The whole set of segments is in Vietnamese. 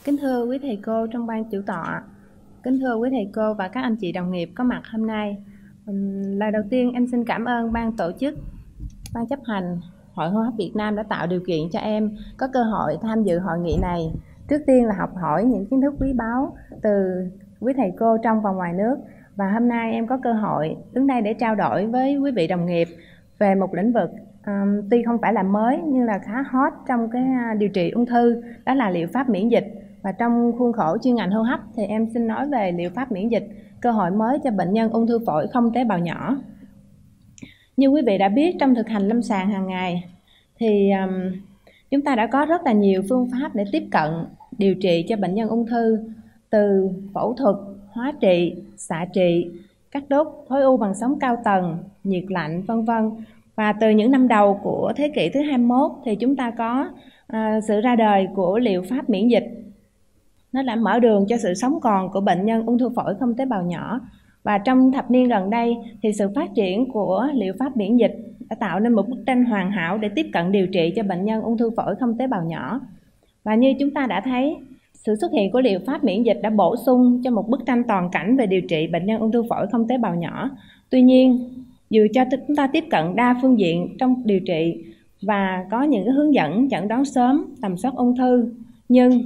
Kính thưa quý thầy cô trong ban chủ tọa, kính thưa quý thầy cô và các anh chị đồng nghiệp có mặt hôm nay. Lời đầu tiên em xin cảm ơn ban tổ chức, ban chấp hành Hội hô hấp Việt Nam đã tạo điều kiện cho em có cơ hội tham dự hội nghị này. Trước tiên là học hỏi những kiến thức quý báu từ quý thầy cô trong và ngoài nước. Và hôm nay em có cơ hội đứng đây để trao đổi với quý vị đồng nghiệp về một lĩnh vực tuy không phải là mới nhưng là khá hot trong cái điều trị ung thư, đó là liệu pháp miễn dịch. Và trong khuôn khổ chuyên ngành hô hấp thì em xin nói về liệu pháp miễn dịch, cơ hội mới cho bệnh nhân ung thư phổi không tế bào nhỏ. Như quý vị đã biết, trong thực hành lâm sàng hàng ngày thì chúng ta đã có rất là nhiều phương pháp để tiếp cận điều trị cho bệnh nhân ung thư, từ phẫu thuật, hóa trị, xạ trị, cắt đốt khối u bằng sóng cao tầng, nhiệt lạnh, vân vân. Và từ những năm đầu của thế kỷ thứ 21 thì chúng ta có sự ra đời của liệu pháp miễn dịch. Nó đã mở đường cho sự sống còn của bệnh nhân ung thư phổi không tế bào nhỏ. Và trong thập niên gần đây thì sự phát triển của liệu pháp miễn dịch đã tạo nên một bức tranh hoàn hảo để tiếp cận điều trị cho bệnh nhân ung thư phổi không tế bào nhỏ. Và như chúng ta đã thấy, sự xuất hiện của liệu pháp miễn dịch đã bổ sung cho một bức tranh toàn cảnh về điều trị bệnh nhân ung thư phổi không tế bào nhỏ. Tuy nhiên, dù cho chúng ta tiếp cận đa phương diện trong điều trị và có những hướng dẫn chẩn đoán sớm, tầm soát ung thư, nhưng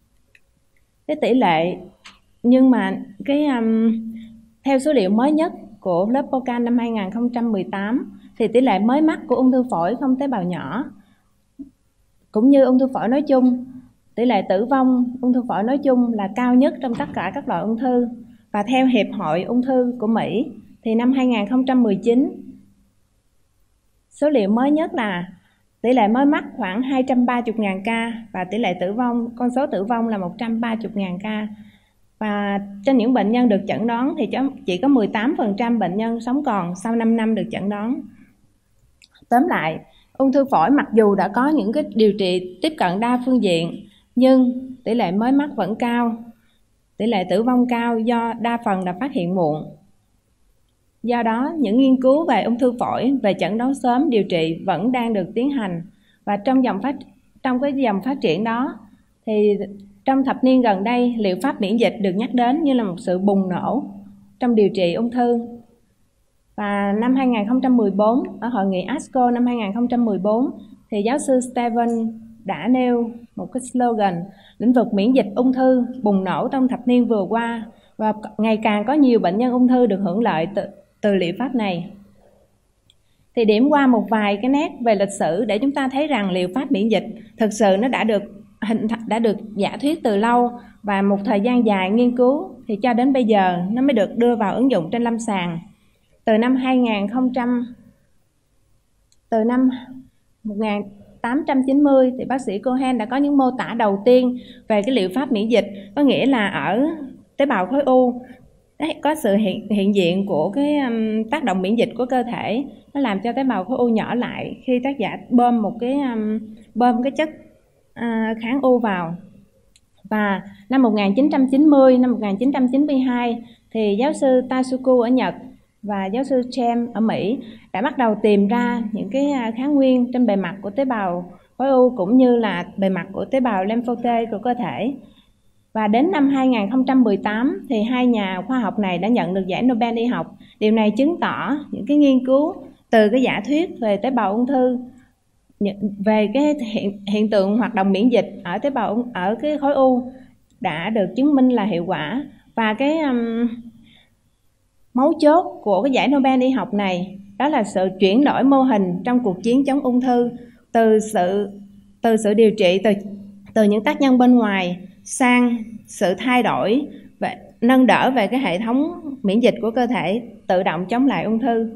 theo số liệu mới nhất của lớp POCAN năm 2018 thì tỷ lệ mới mắc của ung thư phổi không tế bào nhỏ cũng như ung thư phổi nói chung, tỷ lệ tử vong ung thư phổi nói chung là cao nhất trong tất cả các loại ung thư. Và theo Hiệp hội Ung thư của Mỹ thì năm 2019, số liệu mới nhất là tỷ lệ mới mắc khoảng 230.000 ca và tỷ lệ tử vong, con số tử vong là 130.000 ca. Và trên những bệnh nhân được chẩn đoán thì chỉ có 18% bệnh nhân sống còn sau 5 năm được chẩn đoán. Tóm lại, ung thư phổi mặc dù đã có những cái điều trị tiếp cận đa phương diện, nhưng tỷ lệ mới mắc vẫn cao, tỷ lệ tử vong cao do đa phần đã phát hiện muộn. Do đó, những nghiên cứu về ung thư phổi, về chẩn đoán sớm, điều trị vẫn đang được tiến hành. Và trong cái dòng phát triển đó, thì trong thập niên gần đây, liệu pháp miễn dịch được nhắc đến như là một sự bùng nổ trong điều trị ung thư. Và năm 2014, ở hội nghị ASCO năm 2014, thì giáo sư Steven đã nêu một cái slogan lĩnh vực miễn dịch ung thư bùng nổ trong thập niên vừa qua, và ngày càng có nhiều bệnh nhân ung thư được hưởng lợi từ liệu pháp này. Thì điểm qua một vài cái nét về lịch sử để chúng ta thấy rằng liệu pháp miễn dịch thực sự nó đã được giả thuyết từ lâu, và một thời gian dài nghiên cứu thì cho đến bây giờ nó mới được đưa vào ứng dụng trên lâm sàng. Từ năm 1890 thì bác sĩ Cohen đã có những mô tả đầu tiên về cái liệu pháp miễn dịch, có nghĩa là ở tế bào khối u có sự hiện diện của cái tác động miễn dịch của cơ thể, nó làm cho tế bào khối u nhỏ lại khi tác giả bơm cái chất kháng u vào. Và năm 1990, năm 1992 thì giáo sư Tasuku ở Nhật và giáo sư James ở Mỹ đã bắt đầu tìm ra những cái kháng nguyên trên bề mặt của tế bào khối u cũng như là bề mặt của tế bào lympho T của cơ thể. Và đến năm 2018 thì hai nhà khoa học này đã nhận được giải Nobel y học. Điều này chứng tỏ những cái nghiên cứu từ cái giả thuyết về tế bào ung thư, về cái hiện tượng hoạt động miễn dịch ở cái khối u đã được chứng minh là hiệu quả. Và cái mấu chốt của cái giải Nobel y học này đó là sự chuyển đổi mô hình trong cuộc chiến chống ung thư, từ sự điều trị từ những tác nhân bên ngoài sang sự thay đổi và nâng đỡ về cái hệ thống miễn dịch của cơ thể tự động chống lại ung thư.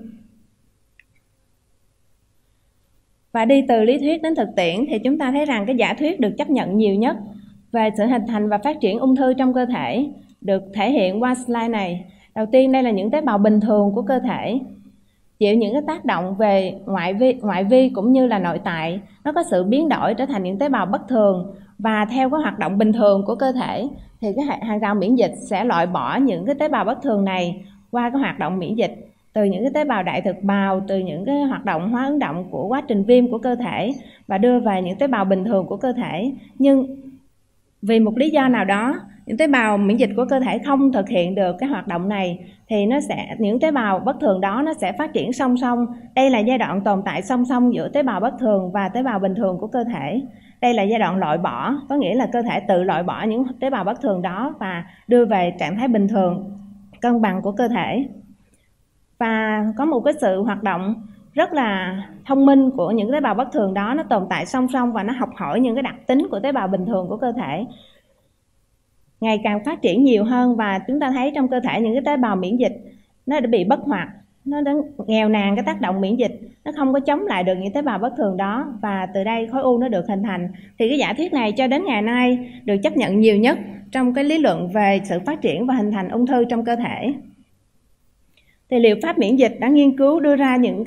Và đi từ lý thuyết đến thực tiễn thì chúng ta thấy rằng cái giả thuyết được chấp nhận nhiều nhất về sự hình thành và phát triển ung thư trong cơ thể được thể hiện qua slide này. Đầu tiên đây là những tế bào bình thường của cơ thể, chịu những cái tác động về ngoại vi cũng như là nội tại, nó có sự biến đổi trở thành những tế bào bất thường, và theo cái hoạt động bình thường của cơ thể thì cái hàng rào miễn dịch sẽ loại bỏ những cái tế bào bất thường này qua cái hoạt động miễn dịch, từ những cái tế bào đại thực bào, từ những cái hoạt động hóa ứng động của quá trình viêm của cơ thể, và đưa về những tế bào bình thường của cơ thể. Nhưng vì một lý do nào đó, những tế bào miễn dịch của cơ thể không thực hiện được cái hoạt động này thì những tế bào bất thường đó nó sẽ phát triển song song. Đây là giai đoạn tồn tại song song giữa tế bào bất thường và tế bào bình thường của cơ thể. Đây là giai đoạn loại bỏ, có nghĩa là cơ thể tự loại bỏ những tế bào bất thường đó và đưa về trạng thái bình thường, cân bằng của cơ thể. Và có một cái sự hoạt động rất là thông minh của những tế bào bất thường đó, nó tồn tại song song và nó học hỏi những cái đặc tính của tế bào bình thường của cơ thể, ngày càng phát triển nhiều hơn. Và chúng ta thấy trong cơ thể những cái tế bào miễn dịch nó đã bị bất hoạt, nó đã nghèo nàn cái tác động miễn dịch, nó không có chống lại được những tế bào bất thường đó, và từ đây khối u nó được hình thành. Thì cái giả thuyết này cho đến ngày nay được chấp nhận nhiều nhất trong cái lý luận về sự phát triển và hình thành ung thư trong cơ thể. Thì liệu pháp miễn dịch đã nghiên cứu đưa ra những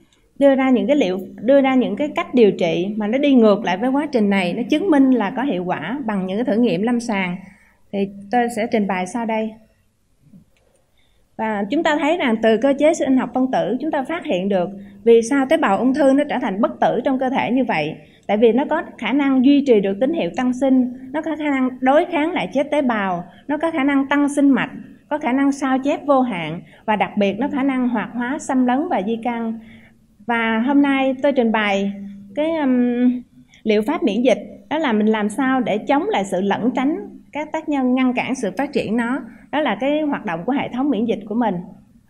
cái cách điều trị mà nó đi ngược lại với quá trình này, nó chứng minh là có hiệu quả bằng những cái thử nghiệm lâm sàng. Thì tôi sẽ trình bày sau đây. Và chúng ta thấy rằng từ cơ chế sinh học phân tử chúng ta phát hiện được vì sao tế bào ung thư nó trở thành bất tử trong cơ thể như vậy. Tại vì nó có khả năng duy trì được tín hiệu tăng sinh, nó có khả năng đối kháng lại chết tế bào, nó có khả năng tăng sinh mạch, có khả năng sao chép vô hạn, và đặc biệt nó khả năng hoạt hóa, xâm lấn và di căn. Và hôm nay tôi trình bày cái liệu pháp miễn dịch, đó là mình làm sao để chống lại sự lẩn tránh các tác nhân, ngăn cản sự phát triển nó. Đó là cái hoạt động của hệ thống miễn dịch của mình.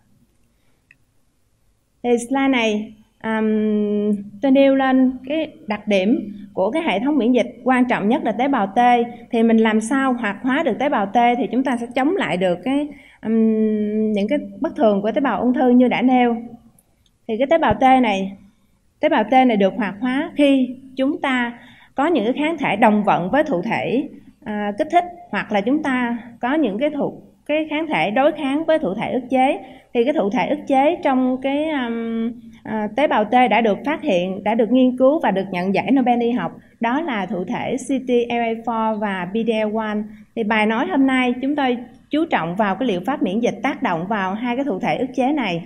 Thì slide này tôi nêu lên cái đặc điểm của cái hệ thống miễn dịch. Quan trọng nhất là tế bào T. Thì mình làm sao hoạt hóa được tế bào T thì chúng ta sẽ chống lại được những cái bất thường của tế bào ung thư như đã nêu. Thì cái tế bào T này được hoạt hóa khi chúng ta có những cái kháng thể đồng vận với thụ thể kích thích, hoặc là chúng ta có những cái kháng thể đối kháng với thụ thể ức chế. Thì cái thụ thể ức chế trong cái tế bào T đã được phát hiện, đã được nghiên cứu và được nhận giải Nobel y học, đó là thụ thể CTLA4 và PD-L1. Thì bài nói hôm nay chúng tôi chú trọng vào cái liệu pháp miễn dịch tác động vào hai cái thụ thể ức chế này.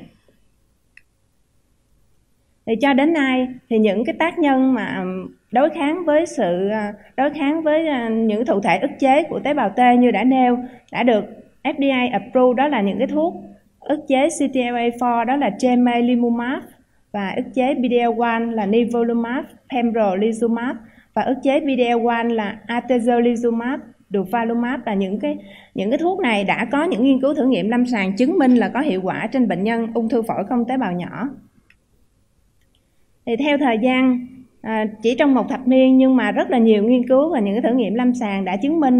Thì cho đến nay thì những cái tác nhân mà đối kháng với những thụ thể ức chế của tế bào T như đã nêu đã được FDA approve, đó là những cái thuốc ức chế CTLA4 đó là tremelimumab, và ức chế PD-L1 là nivolumab, pembrolizumab, và ức chế PD-L1 là atezolizumab, durvalumab. Là những cái thuốc này đã có những nghiên cứu thử nghiệm lâm sàng chứng minh là có hiệu quả trên bệnh nhân ung thư phổi không tế bào nhỏ. Thì theo thời gian, chỉ trong một thập niên nhưng mà rất là nhiều nghiên cứu và những cái thử nghiệm lâm sàng đã chứng minh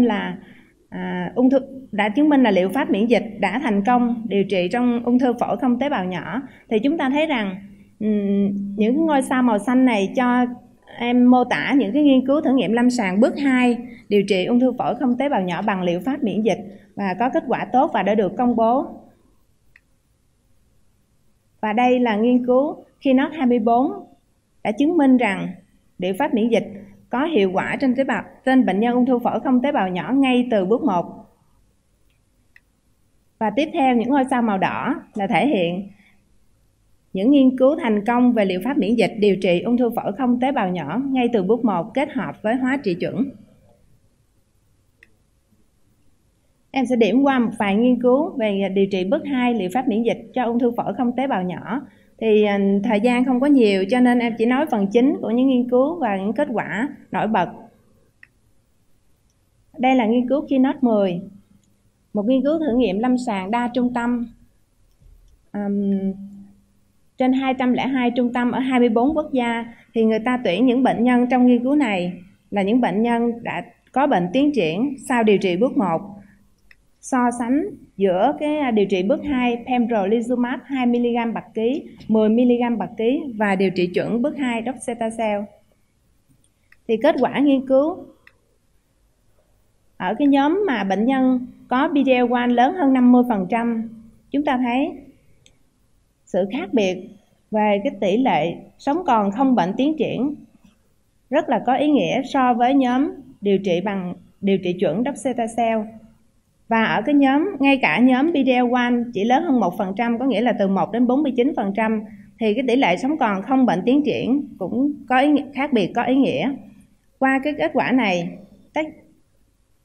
là liệu pháp miễn dịch đã thành công điều trị trong ung thư phổi không tế bào nhỏ. Thì chúng ta thấy rằng những ngôi sao màu xanh này cho em mô tả những cái nghiên cứu thử nghiệm lâm sàng bước 2 điều trị ung thư phổi không tế bào nhỏ bằng liệu pháp miễn dịch và có kết quả tốt và đã được công bố. Và đây là nghiên cứu Keynote 24 đã chứng minh rằng liệu pháp miễn dịch có hiệu quả trên bệnh nhân ung thư phổi không tế bào nhỏ ngay từ bước 1. Và tiếp theo những ngôi sao màu đỏ là thể hiện những nghiên cứu thành công về liệu pháp miễn dịch điều trị ung thư phổi không tế bào nhỏ ngay từ bước 1 kết hợp với hóa trị chuẩn. Em sẽ điểm qua một vài nghiên cứu về điều trị bước 2 liệu pháp miễn dịch cho ung thư phổi không tế bào nhỏ. Thì thời gian không có nhiều cho nên em chỉ nói phần chính của những nghiên cứu và những kết quả nổi bật. Đây là nghiên cứu Keynote 10, một nghiên cứu thử nghiệm lâm sàng đa trung tâm trên 202 trung tâm ở 24 quốc gia. Thì người ta tuyển những bệnh nhân trong nghiên cứu này là những bệnh nhân đã có bệnh tiến triển sau điều trị bước 1, so sánh giữa cái điều trị bước 2 pembrolizumab 2mg/kg, 10mg/kg và điều trị chuẩn bước 2 docetaxel. Thì kết quả nghiên cứu ở cái nhóm mà bệnh nhân có PD-L1 lớn hơn 50%, chúng ta thấy sự khác biệt về cái tỷ lệ sống còn không bệnh tiến triển rất là có ý nghĩa so với nhóm điều trị bằng điều trị chuẩn docetaxel. Và ở cái nhóm, ngay cả nhóm PD-L1 chỉ lớn hơn 1%, có nghĩa là từ 1 đến 49%, thì cái tỷ lệ sống còn không bệnh tiến triển cũng có khác biệt có ý nghĩa. Qua cái kết quả này,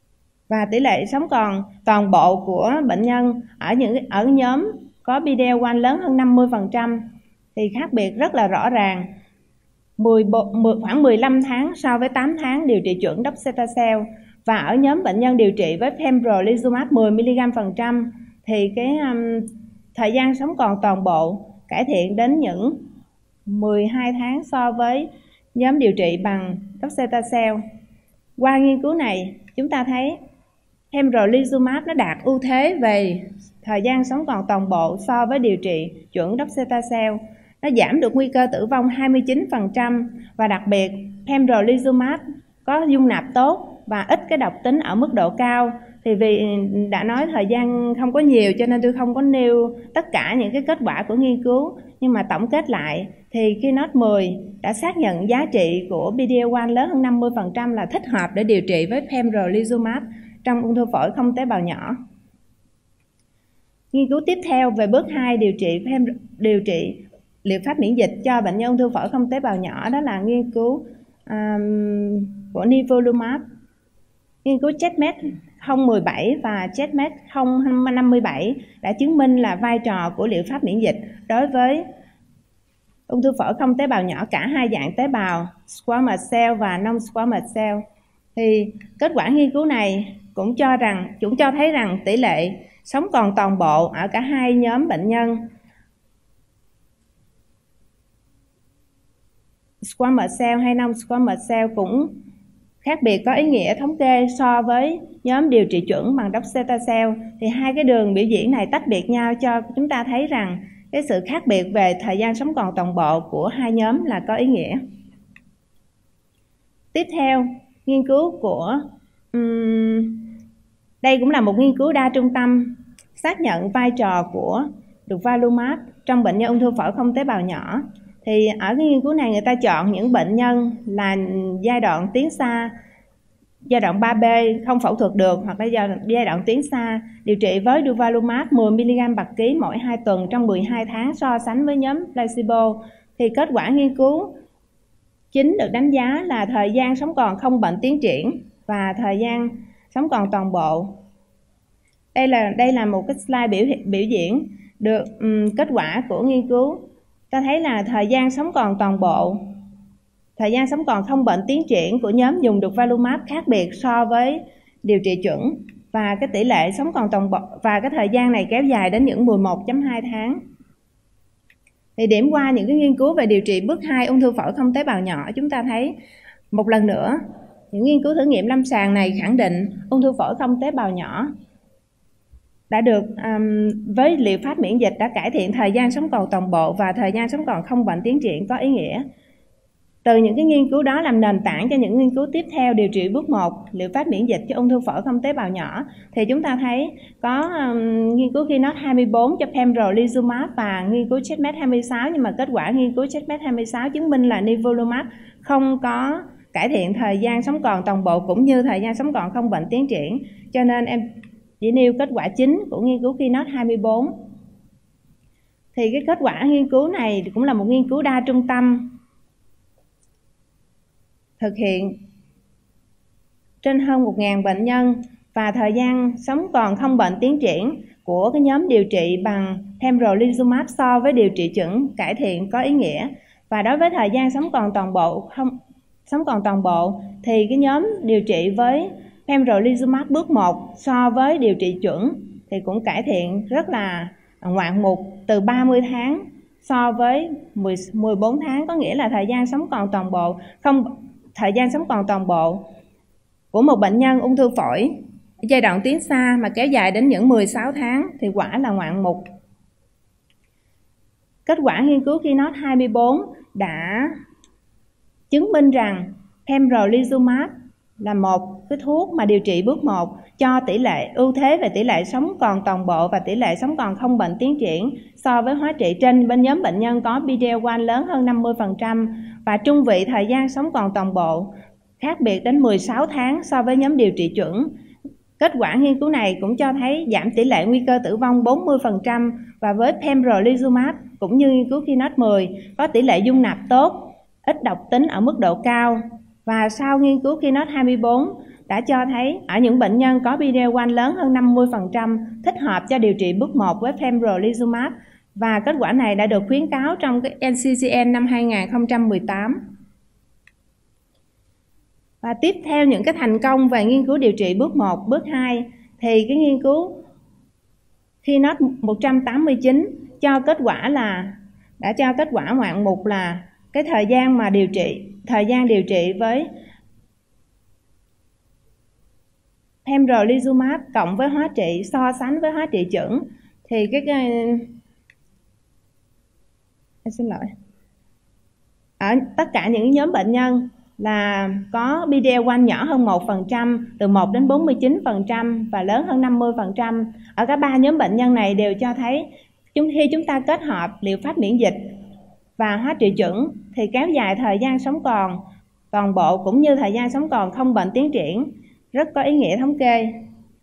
và tỷ lệ sống còn toàn bộ của bệnh nhân ở nhóm có PD-L1 lớn hơn 50% thì khác biệt rất là rõ ràng, khoảng 15 tháng so với 8 tháng điều trị chuẩn docetaxel. Và ở nhóm bệnh nhân điều trị với pembrolizumab 10mg% thì cái thời gian sống còn toàn bộ cải thiện đến những 12 tháng so với nhóm điều trị bằng docetaxel. Qua nghiên cứu này, chúng ta thấy pembrolizumab nó đạt ưu thế về thời gian sống còn toàn bộ so với điều trị chuẩn docetaxel. Nó giảm được nguy cơ tử vong 29% và đặc biệt pembrolizumab có dung nạp tốt và ít cái độc tính ở mức độ cao. Thì vì đã nói thời gian không có nhiều cho nên tôi không có nêu tất cả những cái kết quả của nghiên cứu, nhưng mà tổng kết lại thì Keynote 10 đã xác nhận giá trị của PD-L1 lớn hơn 50% là thích hợp để điều trị với pembrolizumab trong ung thư phổi không tế bào nhỏ. Nghiên cứu tiếp theo về bước 2 điều trị liệu pháp miễn dịch cho bệnh nhân ung thư phổi không tế bào nhỏ, đó là nghiên cứu của nivolumab. Nghiên cứu CheckMate 017 và CheckMate 057 đã chứng minh là vai trò của liệu pháp miễn dịch đối với ung thư phổi không tế bào nhỏ, cả hai dạng tế bào squamous cell và non-squamous cell. Thì kết quả nghiên cứu này cũng cho thấy rằng tỷ lệ sống còn toàn bộ ở cả hai nhóm bệnh nhân squamous cell hay non-squamous cell cũng khác biệt có ý nghĩa thống kê so với nhóm điều trị chuẩn bằng docetaxel. Thì hai cái đường biểu diễn này tách biệt nhau cho chúng ta thấy rằng cái sự khác biệt về thời gian sống còn toàn bộ của hai nhóm là có ý nghĩa. Tiếp theo, nghiên cứu của đây cũng là một nghiên cứu đa trung tâm xác nhận vai trò của durvalumab trong bệnh nhân ung thư phổi không tế bào nhỏ. Thì ở cái nghiên cứu này người ta chọn những bệnh nhân là giai đoạn tiến xa, giai đoạn 3B không phẫu thuật được, hoặc là giai đoạn tiến xa, điều trị với durvalumab 10mg/kg mỗi 2 tuần trong 12 tháng so sánh với nhóm placebo. Thì kết quả nghiên cứu chính được đánh giá là thời gian sống còn không bệnh tiến triển và thời gian sống còn toàn bộ. Đây là một cái slide biểu diễn được kết quả của nghiên cứu. Ta thấy là thời gian sống còn toàn bộ, thời gian sống còn không bệnh tiến triển của nhóm dùng durvalumab khác biệt so với điều trị chuẩn, và cái tỷ lệ sống còn toàn bộ và cái thời gian này kéo dài đến những 11.2 tháng. Thì điểm qua những cái nghiên cứu về điều trị bước 2 ung thư phổi không tế bào nhỏ, chúng ta thấy một lần nữa những nghiên cứu thử nghiệm lâm sàng này khẳng định ung thư phổi không tế bào nhỏ đã được với liệu pháp miễn dịch đã cải thiện thời gian sống còn toàn bộ và thời gian sống còn không bệnh tiến triển có ý nghĩa. Từ những cái nghiên cứu đó làm nền tảng cho những nghiên cứu tiếp theo điều trị bước 1 liệu pháp miễn dịch cho ung thư phổi không tế bào nhỏ, thì chúng ta thấy có nghiên cứu Keynote 24 cho pembrolizumab và nghiên cứu CheckMate 26, nhưng mà kết quả nghiên cứu CheckMate 26 chứng minh là nivolumab không có cải thiện thời gian sống còn toàn bộ cũng như thời gian sống còn không bệnh tiến triển. Cho nên em chỉ nêu kết quả chính của nghiên cứu Keynote 24. Thì cái kết quả nghiên cứu này cũng là một nghiên cứu đa trung tâm thực hiện trên hơn 1.000 bệnh nhân, và thời gian sống còn không bệnh tiến triển của cái nhóm điều trị bằng pembrolizumab so với điều trị chuẩn cải thiện có ý nghĩa. Và đối với thời gian sống còn toàn bộ thì cái nhóm điều trị với pembrolizumab bước 1 so với điều trị chuẩn thì cũng cải thiện rất là ngoạn mục, từ 30 tháng so với 14 tháng, có nghĩa là thời gian sống còn toàn bộ của một bệnh nhân ung thư phổi giai đoạn tiến xa mà kéo dài đến những 16 tháng thì quả là ngoạn mục. Kết quả nghiên cứu Keynote 24 đã chứng minh rằng pembrolizumab là một cái thuốc mà điều trị bước 1 cho tỷ lệ ưu thế về tỷ lệ sống còn toàn bộ và tỷ lệ sống còn không bệnh tiến triển so với hóa trị trên bên nhóm bệnh nhân có PD-L1 lớn hơn 50%, và trung vị thời gian sống còn toàn bộ khác biệt đến 16 tháng so với nhóm điều trị chuẩn. Kết quả nghiên cứu này cũng cho thấy giảm tỷ lệ nguy cơ tử vong 40%, và với pembrolizumab cũng như nghiên cứu Keynote 10 có tỷ lệ dung nạp tốt, ít độc tính ở mức độ cao. Và sau nghiên cứu Keynote 24 đã cho thấy ở những bệnh nhân có PD-L1 lớn hơn 50% thích hợp cho điều trị bước 1 với pembrolizumab, và kết quả này đã được khuyến cáo trong cái NCCN năm 2018. Và tiếp theo những cái thành công về nghiên cứu điều trị bước 1, bước 2 thì cái nghiên cứu KEYNOTE 189 cho kết quả là đã cho kết quả ngoạn mục là cái thời gian điều trị với pembrolizumab cộng với hóa trị so sánh với hóa trị chưởng thì ở tất cả những nhóm bệnh nhân là có PD-L1 nhỏ hơn 1%, từ 1 đến 49% và lớn hơn 50%. Ở cả 3 nhóm bệnh nhân này đều cho thấy khi chúng ta kết hợp liệu pháp miễn dịch và hóa trị chưởng thì kéo dài thời gian sống còn toàn bộ cũng như thời gian sống còn không bệnh tiến triển, rất có ý nghĩa thống kê.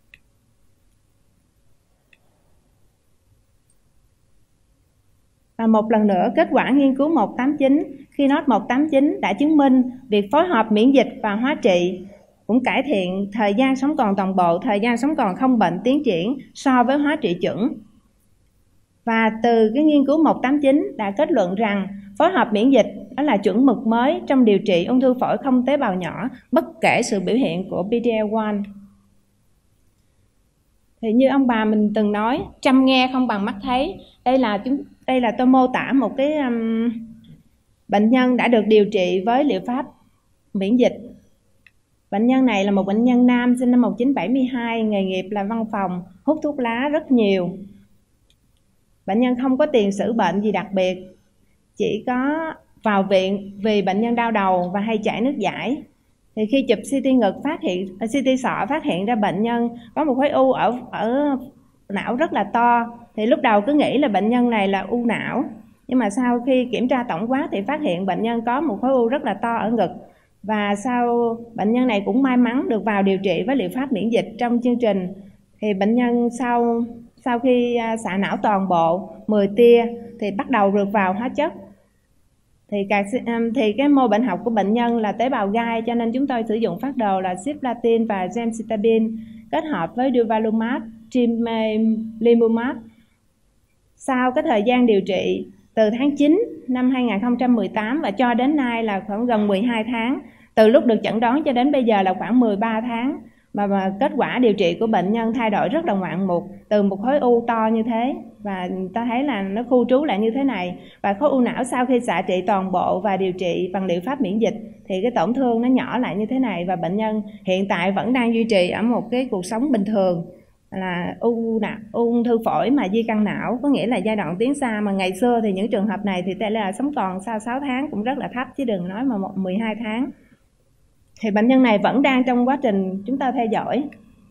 Và một lần nữa, kết quả nghiên cứu 189, KEYNOTE 189 đã chứng minh việc phối hợp miễn dịch và hóa trị cũng cải thiện thời gian sống còn toàn bộ, thời gian sống còn không bệnh tiến triển so với hóa trị chưởng. Và từ cái nghiên cứu 189 đã kết luận rằng phối hợp miễn dịch đó là chuẩn mực mới trong điều trị ung thư phổi không tế bào nhỏ bất kể sự biểu hiện của PD-L1. Thì như ông bà mình từng nói, chăm nghe không bằng mắt thấy. Đây là tôi mô tả một cái bệnh nhân đã được điều trị với liệu pháp miễn dịch. Bệnh nhân này là một bệnh nhân nam sinh năm 1972, nghề nghiệp là văn phòng, hút thuốc lá rất nhiều. Bệnh nhân không có tiền sử bệnh gì đặc biệt, chỉ có vào viện vì bệnh nhân đau đầu và hay chảy nước dãi. Thì khi chụp CT ngực CT sọ phát hiện ra bệnh nhân có một khối u ở não rất là to. Thì lúc đầu cứ nghĩ là bệnh nhân này là u não, nhưng mà sau khi kiểm tra tổng quát thì phát hiện bệnh nhân có một khối u rất là to ở ngực. Và sau bệnh nhân này cũng may mắn được vào điều trị với liệu pháp miễn dịch trong chương trình. Thì bệnh nhân sau khi xạ não toàn bộ 10 tia thì bắt đầu được vào hóa chất. Thì cái mô bệnh học của bệnh nhân là tế bào gai, cho nên chúng tôi sử dụng phác đồ là cisplatin và gemcitabine kết hợp với durvalumab, tremelimumab. Sau cái thời gian điều trị từ tháng 9 năm 2018 và cho đến nay là khoảng gần 12 tháng, từ lúc được chẩn đoán cho đến bây giờ là khoảng 13 tháng, mà kết quả điều trị của bệnh nhân thay đổi rất là ngoạn mục, từ một khối u to như thế và ta thấy là nó khu trú lại như thế này, và khối u não sau khi xạ trị toàn bộ và điều trị bằng liệu pháp miễn dịch thì cái tổn thương nó nhỏ lại như thế này, và bệnh nhân hiện tại vẫn đang duy trì ở một cái cuộc sống bình thường, là ung thư phổi mà di căn não, có nghĩa là giai đoạn tiến xa, mà ngày xưa thì những trường hợp này thì tỷ lệ sống còn sau 6 tháng cũng rất là thấp, chứ đừng nói mà 12 tháng. Thì bệnh nhân này vẫn đang trong quá trình chúng ta theo dõi.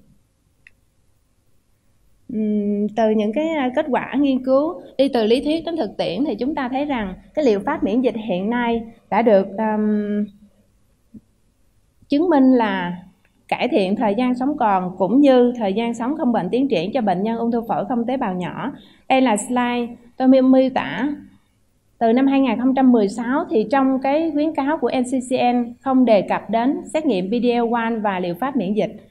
Từ những cái kết quả nghiên cứu đi từ lý thuyết đến thực tiễn thì chúng ta thấy rằng cái liệu pháp miễn dịch hiện nay đã được chứng minh là cải thiện thời gian sống còn cũng như thời gian sống không bệnh tiến triển cho bệnh nhân ung thư phổi không tế bào nhỏ. Đây là slide tôi miêu tả từ năm 2016 thì trong cái khuyến cáo của NCCN không đề cập đến xét nghiệm PD-L1 và liệu pháp miễn dịch.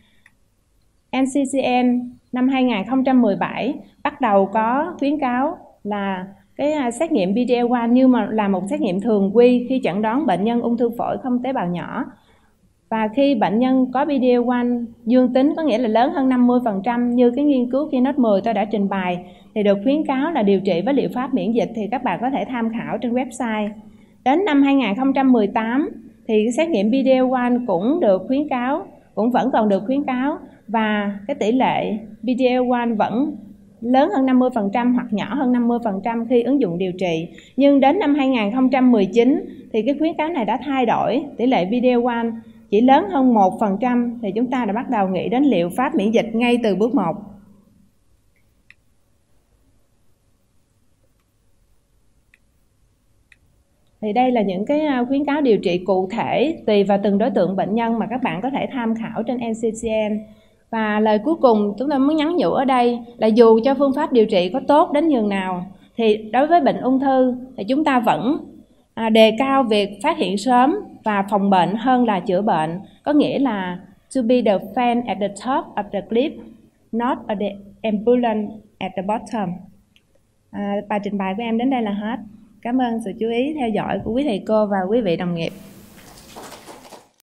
NCCN năm 2017 bắt đầu có khuyến cáo là cái xét nghiệm PD-L1 như mà là một xét nghiệm thường quy khi chẩn đoán bệnh nhân ung thư phổi không tế bào nhỏ. Và khi bệnh nhân có PD-L1 dương tính, có nghĩa là lớn hơn 50% như cái nghiên cứu KEYNOTE 10 tôi đã trình bày, thì được khuyến cáo là điều trị với liệu pháp miễn dịch, thì các bạn có thể tham khảo trên website. Đến năm 2018 thì cái xét nghiệm PD-L1 cũng được khuyến cáo, cũng vẫn còn được khuyến cáo, và cái tỷ lệ PD-L1 vẫn lớn hơn 50% hoặc nhỏ hơn 50% khi ứng dụng điều trị. Nhưng đến năm 2019 thì cái khuyến cáo này đã thay đổi, tỷ lệ PD-L1 chỉ lớn hơn 1%, thì chúng ta đã bắt đầu nghĩ đến liệu pháp miễn dịch ngay từ bước 1. Thì đây là những cái khuyến cáo điều trị cụ thể tùy vào từng đối tượng bệnh nhân mà các bạn có thể tham khảo trên NCCN. Và lời cuối cùng chúng tôi muốn nhắn nhủ ở đây là dù cho phương pháp điều trị có tốt đến nhường nào thì đối với bệnh ung thư thì chúng ta vẫn đề cao việc phát hiện sớm và phòng bệnh hơn là chữa bệnh. Có nghĩa là To be the fan at the top of the cliff, not the ambulance at the bottom. Bài trình bày của em đến đây là hết. Cảm ơn sự chú ý theo dõi của quý thầy cô và quý vị đồng nghiệp.